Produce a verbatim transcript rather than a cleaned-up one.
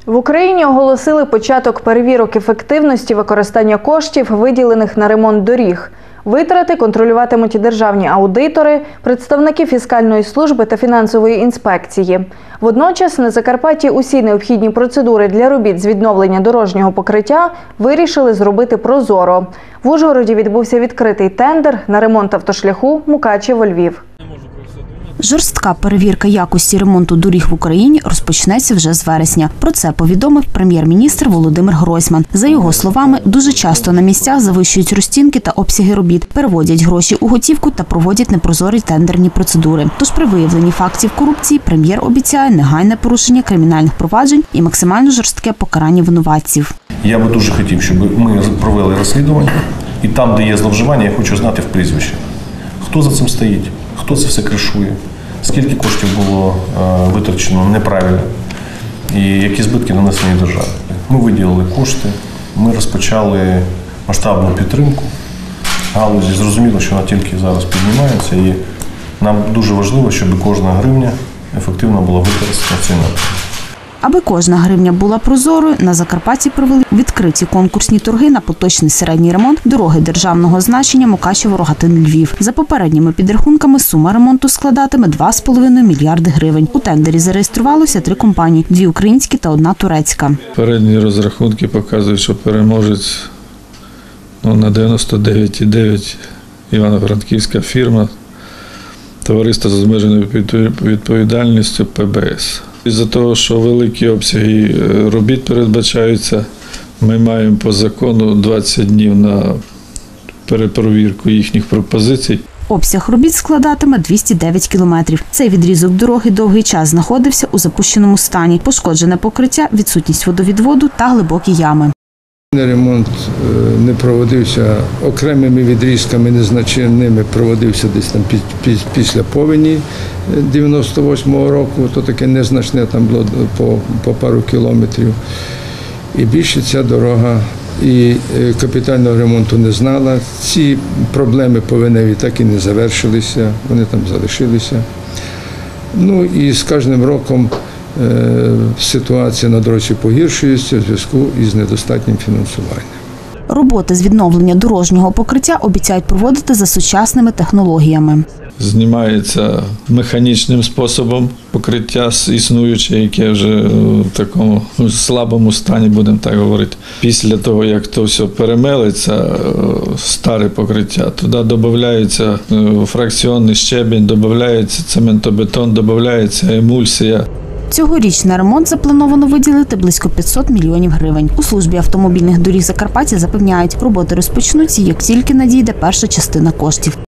В Україні оголосили початок перевірок ефективності використання коштів, виділених на ремонт доріг. Витрати контролюватимуть державні аудитори, представники фіскальної служби та фінансової інспекції. Водночас на Закарпатті усі необхідні процедури для робіт з відновлення дорожнього покриття вирішили зробити прозоро. В Ужгороді відбувся відкритий тендер на ремонт автошляху Мукачево-Львів. Жорстка перевірка якості ремонту доріг в Україні розпочнеться вже з вересня. Про це повідомив прем'єр-міністр Володимир Гройсман. За його словами, дуже часто на місцях завищують розцінки та обсяги робіт, переводять гроші у готівку та проводять непрозорі тендерні процедури. Тож при виявленні фактів корупції прем'єр обіцяє негайне порушення кримінальних проваджень і максимально жорстке покарання винуватців. Я би дуже хотів, щоб ми провели розслідування, і там, де є зловживання, я хочу знати в прізвище. Хто за цим стоїть? Хто це все кришує, скільки коштів було е, витрачено неправильно і які збитки нанесені державі. Ми виділили кошти, ми розпочали масштабну підтримку галузі. Зрозуміло, що вона тільки зараз піднімається і нам дуже важливо, щоб кожна гривня ефективно була використана в цей напрямок. Аби кожна гривня була прозорою, на Закарпатті провели відкриті конкурсні торги на поточний середній ремонт дороги державного значення Мукачево-Рогатин-Львів. За попередніми підрахунками сума ремонту складатиме два з половиною мільярди гривень. У тендері зареєструвалося три компанії – дві українські та одна турецька. Попередні розрахунки показують, що переможець ну, на дев'яносто дев'ять цілих дев'ять десятих івано-франківська фірма товариство з обмеженою відповідальністю Пе Бе Ес. Із-за того, що великі обсяги робіт передбачаються, ми маємо по закону двадцять днів на перепровірку їхніх пропозицій. Обсяг робіт складатиме двісті дев'ять кілометрів. Цей відрізок дороги довгий час знаходився у запущеному стані. Пошкоджене покриття, відсутність водовідводу та глибокі ями. Ремонт не проводився окремими відрізками, незначними, проводився десь там після повені дев'яносто восьмого року, то таке незначне, там було по, по пару кілометрів. І більше ця дорога і капітального ремонту не знала. Ці проблеми повеневі так і не завершилися, вони там залишилися. Ну і з кожним роком ситуація на дорозі погіршується у зв'язку із недостатнім фінансуванням. Роботи з відновлення дорожнього покриття обіцяють проводити за сучасними технологіями. Знімається механічним способом покриття існуюче, яке вже в такому слабому стані, будемо так говорити. Після того, як то все перемелиться, старе покриття, туди додається фракціонний щебінь, додається цементобетон, додається емульсія. Цьогоріч на ремонт заплановано виділити близько п'ятсот мільйонів гривень. У службі автомобільних доріг Закарпаття запевняють, роботи розпочнуться, як тільки надійде перша частина коштів.